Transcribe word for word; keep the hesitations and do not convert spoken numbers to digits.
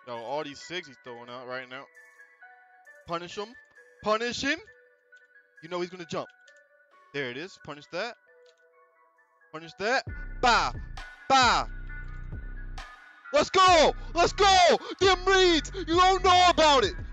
Yo, all these sigs he's throwing out right now. Punish him. Punish him. You know he's gonna jump. There it is. Punish that. Punish that. Bah. Bah. Let's go. Let's go. Them reads. You don't know about it.